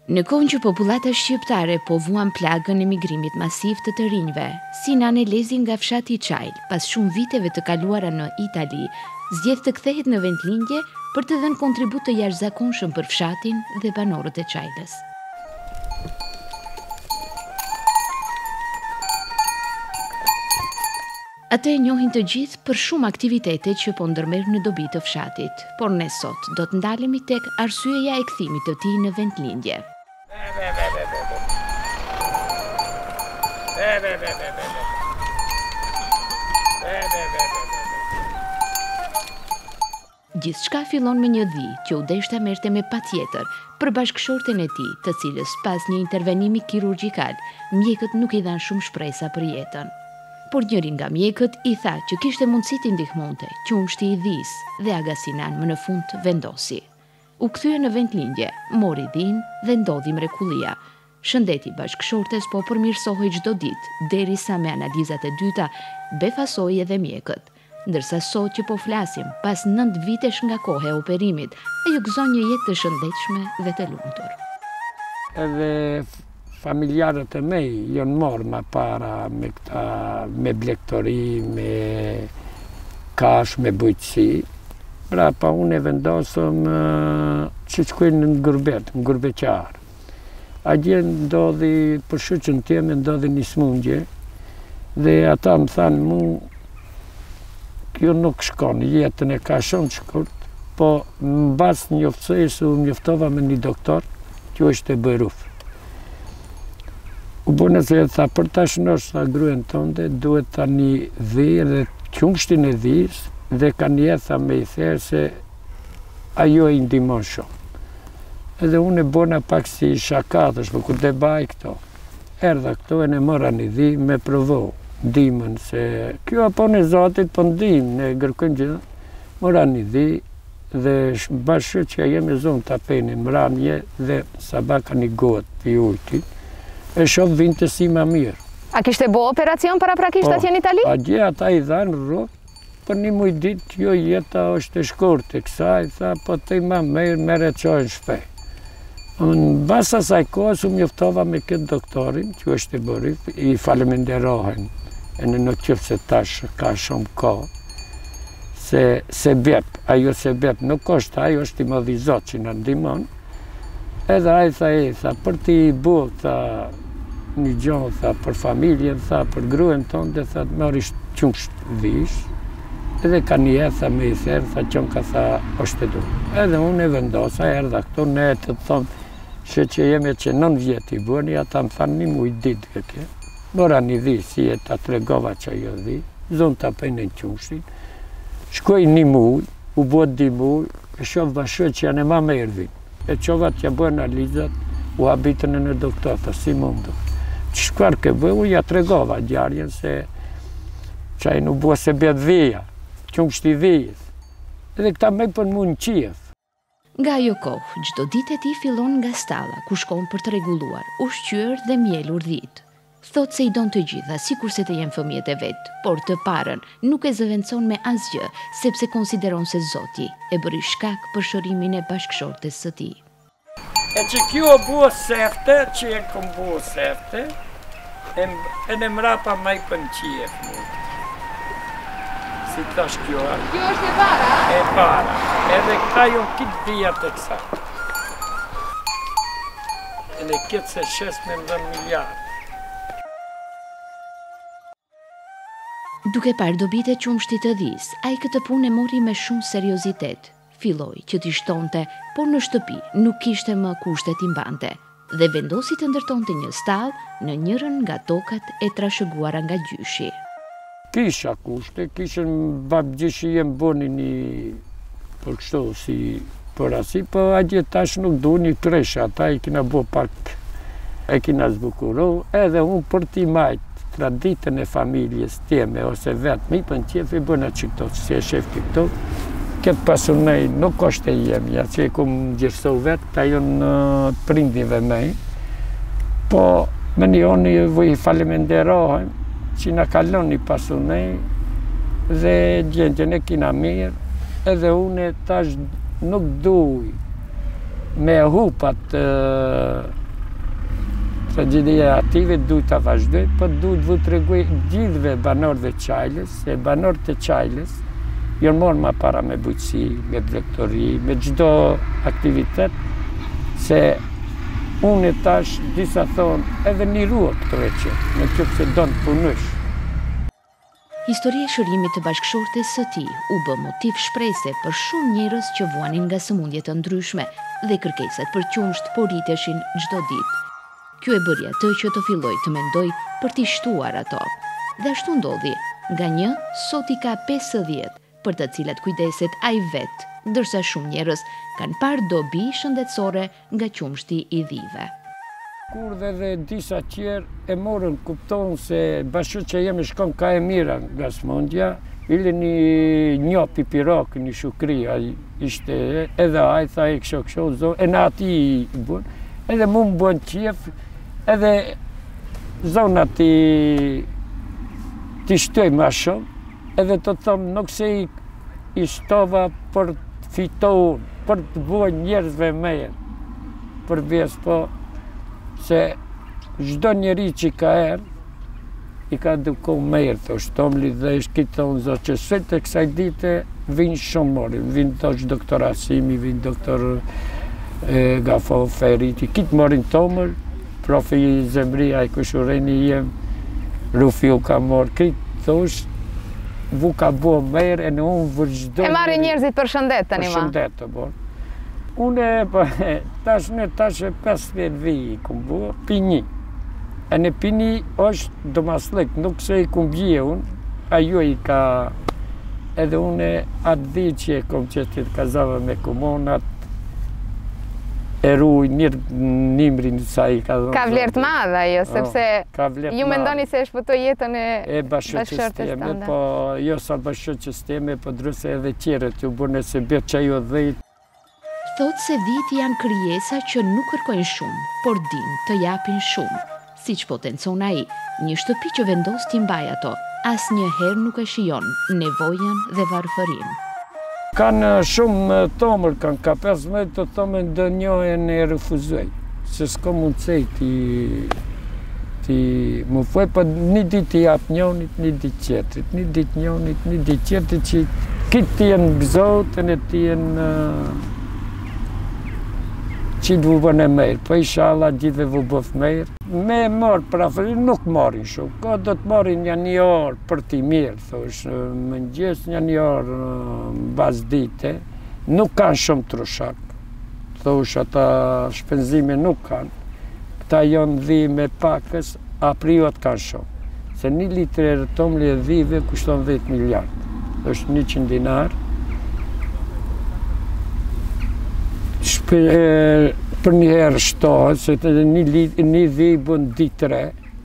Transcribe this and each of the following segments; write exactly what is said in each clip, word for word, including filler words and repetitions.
Në kohën që popullata shqiptare po vuan plagën e migrimit masiv të të rinjve, si Nane Lezi nga fshati i Çajl, pas shumë viteve të kaluara në Itali, zgjedh të kthehet në vendlindje për të dhënë kontribut të jashtëzakonshëm për fshatin dhe banorët e Çajlës. Atë e njohin të gjithë për shumë aktivitete që po ndërmerr në dobi të fshatit, por ne sot do të ndalemi tek arsyeja e kthimit të tij në vendlindje. Gjithçka fillon me një dhi që u deshta merrte me patjetër për bashkëshorten e tij, të cilës pas një intervenimi kirurgjikal, mjekët nuk i dhanë shumë shpresa për jetën. Por njëri nga mjekët i tha që kishte mundësi t'i ndihmonte, qumshti i dhis dhe Aga Sinan më në fund vendosi. U kthye në vendlindje, mori dhin dhe ndodhi mrekullia. Shëndeti bashkëshortes po përmirësohej çdo ditë, derisa me analizat e dyta befasoi edhe mjekët. Ndërsa sot që po flasim, pas nëntë vitesh nga koha e operimit, ajo gëzon një jetë të shëndetshme dhe të lumtur. Edhe familjarët e mej janë marrë më para me këta, me blegtori, me kash, me bujqësi. Pra pa unë e vendosëm që shkojnë në gurbet, në gurbeqarë. A gje ndodhi, për shuqën tjeme, ndodhi një smundje, dhe ata më thanë mu, kjo nuk shkon, jetën e ka shumë shkurt, po në basë njoftësejës u njoftova me një doktor, që është e Bëruf. U bënë se tha, për ta shënosh tha gruën tënde, duhet ta një dhi dhe qumshtin e dhis, dhe ka një tha me i therë se ajo e ndihmon shumë. Edhe unë e bona pak si shakatësh, për kur dhe baj këto. Erdha këto e ne mëra një dhi me provo, ndihmën, se kjo apo në Zotit po ndihmë, ne gërkojmë gjithë, mëra një dhi, dhe bashkë që jemi zonë të apeni mramje dhe sabaka një gotë për ujti, e shumë vinte si ma mirë. A kishte bo operacion para prakisht atje në Itali? A gje ata i dhanë rrugë, për një muj ditë jo jeta është e shkurt e kësaj, tha, po të i ma mirë, mere qojnë shpej. Në basa saj kohës u mjoftova me këtë doktorin, që është e Bërif, i faleminderohen, e në në qëfë se tash ka shumë kohë, se sebep, ajo sebep nuk është, ajo është i mëdhizot që në ndimon, edhe a i tha e, tha, për ti bu, tha, një gjohë, tha, për familjen, tha, për gruën tonë, dhe tha, më ishtë qumsht vish, edhe ka një e, tha, me i therë, tha, qënë ka, tha, është e du. Edhe unë e vendosa, erdha këto, ne e të thonë, që që jemi që nën vjetë i bëni, ata më thanë një muj ditë këke. Mora një dhi, si e ta tregova që jo dhi, zonë të apejnë në qumshtin, shkoj një muj, u bot di muj, e shumë bashkë që janë e ma me erdhin. E qova t'ja bëjë analizat, u habitën e në doktor, tha, si mundu. Që shkuar ke bëjë, u ja tregova djarjen se qaj në bua se bet dhija, qumshti dhijës. Edhe këta me për mu në qijef. Nga ajo kohë, çdo ditë e tij fillon nga stalla, ku shkon për të rregulluar, ushqyer dhe mjelur dhit. Thot se i don të gjitha, sikur se të jenë fëmijët e vet, por të parën nuk e zëvendëson me asgjë, sepse konsideron se Zoti e bëri shkak për shërimin e bashkëshortes së tij. E që kjo bua sefte, që e kom bua sefte, e, e në mrapa ma i pënqie mu. Si tash kjo a? Kjo është e para? E para. Edhe këta jo kitë dhijat e kësa. Edhe kitë se shes me më dhe miljardë. Duke parë dobit e qumshtit të dhis, ai këtë punë e mori me shumë seriozitet. Filloi që t'i shtonte, por në shtëpi nuk kishte më kushte t'i mbante, dhe vendosi të ndërtonte një stallë në njërin nga tokat e trashëguara nga gjyshi. Kisha kushte, kishën babgjishi jem boni një për kështu si për asi, po agje tash nuk du një tresha, ata i kina bo pak, e kina zbukuru, edhe unë për ti majtë traditën e familjes tjeme, ose vetë, mi për në qef i bëna që këto, si e shefti këto, këtë pasunej nuk është e jemja, që e kumë gjërëso vetë, ta jo në prindive mej, po me një oni vëj falemenderohen, që në kalon një pasunej, dhe gjendjen e kina mirë, edhe une tash nuk duj me hupat Tragedia ative duhet ta vazhdoj, po duhet vu tregoj gjithëve banorëve të Çajlës, se banorët e Çajlës janë marrë ma para me bujqësi, me drejtori, me çdo aktivitet, se unë tash disa thonë edhe një ruat treqe, në qëpë se do të punësh. Historia e shërimit të bashkëshortes së tij u bë motiv shprese për shumë njerëz që vuanin nga sëmundje të ndryshme dhe kërkesat për qumsht po rriteshin çdo ditë. Kjo e bëri atë që të filloj të mendoj për t'i shtuar ato. Dhe ashtu ndodhi, nga një sot i ka pesëdhjetë, për të cilat kujdeset ai vetë, ndërsa shumë njerëz kanë parë dobi shëndetësore nga qumshti i dhive. Kur dhe dhe disa tjerë e morën, kuptonë se bashkë që jemi shkon ka e mira nga smundja, ili një një pipirak, një shukri, ishte edhe a i tha e kësho kësho, zonë, e në ati i bunë, edhe mu më bënë qef, edhe zonë ati t'i shtoj ma shumë, edhe të thëmë nuk se i, i shtova për të fitohën, për të bënë njerëzve mejën, për vjesë po, se çdo njeri që ka erë, i ka duko merë, thoshtë Tomli dhe ishtë kitë thonë zotë që sot të kësaj dite vinë shumë morin, vinë thoshtë doktor Asimi, vinë doktor Gafo Feriti, kitë morin Tomër, profi Zemria i kushureni jem, Rufi u ka morë, kitë thoshtë, vu ka bo merë, e në unë vërgjdo... E marrë njerëzit për shëndet të një ma? Për shëndet të borë. Unë tash në tash e pesëdhjetë vij i kumë bua, pi një. E në pi një është domaslek, nuk se i kumë bje unë, ajo i ka... Edhe unë atë dhi që e kom qëtë të kazava me komonat, e ruj njërë nimrin sa i ka dhonë. Ka vlerë të madhe ajo, sepse ju mendoni se e shpëtoj jetën e bashkëshortes teme, po jo sa bashkëshortes teme, po druse edhe qerët, ju bërne se bërë që ajo dhejt. Thot se dhit janë krijesa që nuk kërkojnë shumë, por din të japin shumë. Si që potencon ai, një shtëpi që vendos t'i mbaj ato, as një herë nuk e shijon nevojën dhe varfërinë. Kanë shumë tomër, kanë ka pesëmbëdhjetë të tomën dë njojën e refuzuj, se s'ko mundësej ti, ti më fuj, për një dit t'i jap njonit, një dit qetrit, një dit njonit, një dit qetrit që kitë t'jen gëzotën e t'jen që t'vu bën e merë, po inshallah gjithve vu bëf merë. Me marë për afërin nuk marin shumë, ka do të marin një një orë për t'i mirë, thosh, më njës një një orë në bazë dite, nuk kanë shumë trushak, thosh, ata shpenzime nuk kanë, këta jonë dhi me pakës, a privat kanë shumë, se një litre e Tomli e dhive kushton dhjetë miliard, thosh, njëqind dinar, për një herë shtohet, se një dhi bën di tre,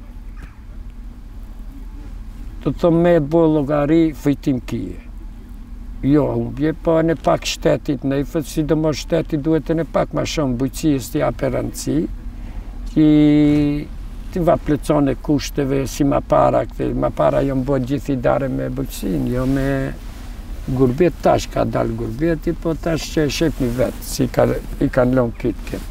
të të me bo logari fëjtim kije. Jo, humbje, po në pak shtetit në i fëtë, si do më shtetit duhet e në pak ma shumë bujqijës t'i aperanci, që t'i va plecone kushteve si ma para, ma para jo më bo gjithi dare me bujqin, jo me gurbet tash ka dalë gurbeti, po tash që e shep një vetë, si i kanë lonë kitë këtë.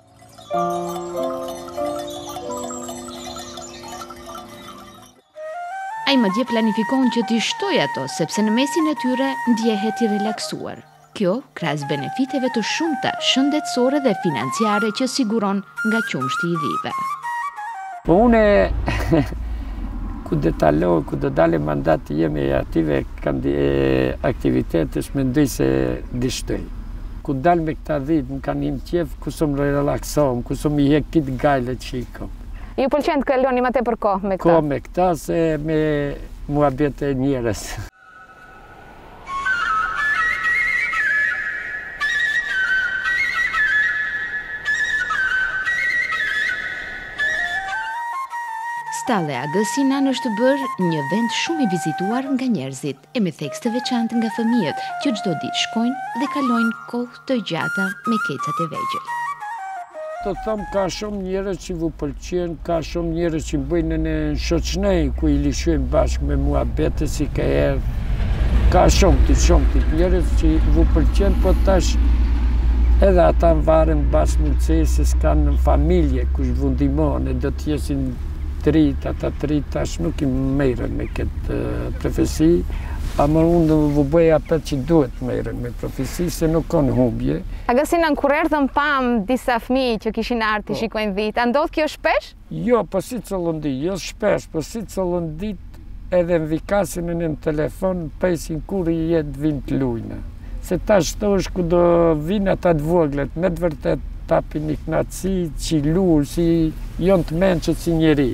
Ai madje planifikon që t'i shtoj ato, sepse në mesin e tyre ndjehet i relaksuar. Kjo, krahas benefiteve të shumta shëndetësore dhe financiare që siguron nga qumshti i dhive. Po une ku dhe talohet, ku dhe dale mandati jemi e ative aktivitetës, me ndoj se dishtoj. Ku dal me këta dhit, më kanë im qef, ku së më relaksohem, ku së më i hek kitë gajle që i kom. Ju pëlqen të kaloni ma te për kohë me këta? Kohë me këta, se me muhabet e njerës. Stalle Agësinan është bërë një vend shumë i vizituar nga njerëzit, e me thekste të veçantë nga fëmijët, që çdo ditë shkojnë dhe kalojnë kohë të gjata me kecat e vegjël. Të thëmë, ka shumë njerëz që vu pëlqen, ka shumë njerëz që bëjnë në shoqënej, ku i lishojnë bashkë me muhabete si ka erë. Ka shumë të shumë të njerëz që vu pëlqen, po tash Edhe ata varen bas mundësisë se s'kanë familje kush vundimon e do t'jesin trit, ata trit tash nuk i merren me këtë profesi, ama unë vë bëj apet që duhet merren me profesi se nuk kanë humbje. Agostina, kur erdhëm pam disa fëmijë që kishin ardhur të shikojnë dhitë, a ndodh kjo shpesh? Jo, po si cëllon ditë, jo shpesh, po si cëllon ditë edhe më vikasin në telefon, pesin kur i jetë vinë të lujnë. Se tash të është ku do vinë ata të voglet, me të vërtet tapin një knatësi, që lurë, si jonë të menqët si njeri.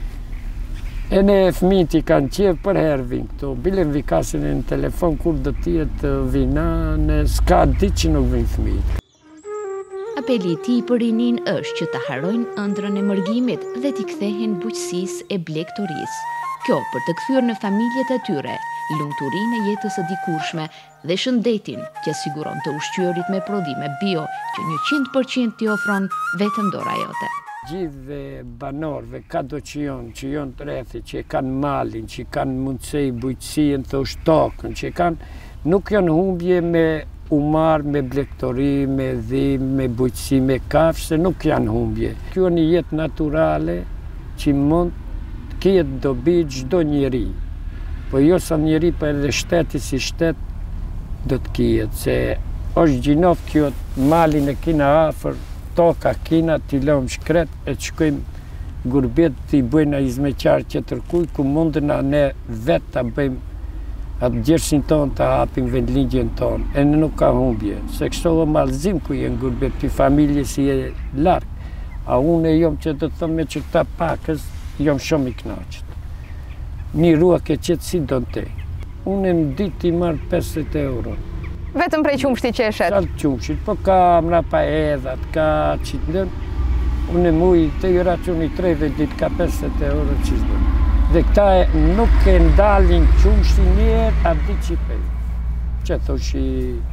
E ne fëmijët i kanë qevë për herë vinë këto, bilen vikasin në telefon kur do tjetë vina, në s'ka ditë që nuk vinë fëmijët. Apeli i tij për rinin është që ta harojnë ëndrrën e mërgimit dhe t'i kthehen bujqësisë e blegtorisë. Kjo për të kthyer në familjet e tyre lumturinë e jetës së dikurshme dhe shëndetin që siguron të ushqyerit me prodhime bio që njëqind përqind t'i ofron vetëm dora jote. Gjithve banorëve kado që jonë, që jonë të rrethi, që kanë malin, që kanë mundësi bujqësien të ushtokën, që kanë, nuk janë humbje me umar, me blegtori, me dhim, me bujqësi, me kafshë, se nuk janë humbje. Kjo një jetë naturale që mund të ketë dobi çdo njeri. Po jo sa njeri, po edhe shteti si shtet do të ketë, se është gjinof kjo malin e kina afër, toka kina, t'i lëmë shkret, e të shkojmë gurbet t'i bëjnë a izmeqarë që tërkuj, ku mundën a ne vetë t'a bëjmë atë gjersin tonë t'a hapim vendligjen tonë, e në nuk ka humbje, se kështu dhe malzim ku jenë gurbet, t'i familje si e larkë, a unë e jom që të thëmë me që këta pakës, jom shumë i knaqët. Një rua ke qëtë si do në te. Unë e në ditë i marë pesëdhjetë euro. Vetëm prej qumshti që e shetë? Salë qumshtit, po ka mrapa edhat, ka qitë lënë. Unë e muj të i racioni tridhjetë ditë ka pesëdhjetë euro që zdojnë. Dhe këta nuk e ndalin qumshti njerë, a di që i pejë. Që thosh i...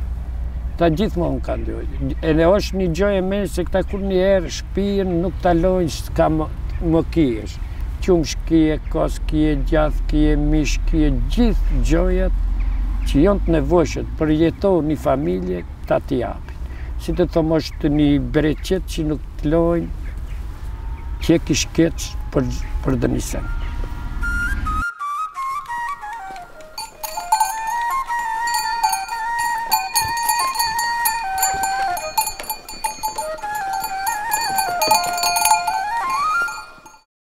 Ta gjithmonë kanë dojë. E ne është një gjoj e me se këta kur njerë shpijën nuk talojnë s'ka më kiesh. Qumsh kje, kos kje, gjath kje, mish kje, gjithë gjojat që jonë të nevojshët për jetohë një familje, ta t'i japin. Si të thëmë është një breqet që nuk të lojnë, që e kishkeq për, për dënisen.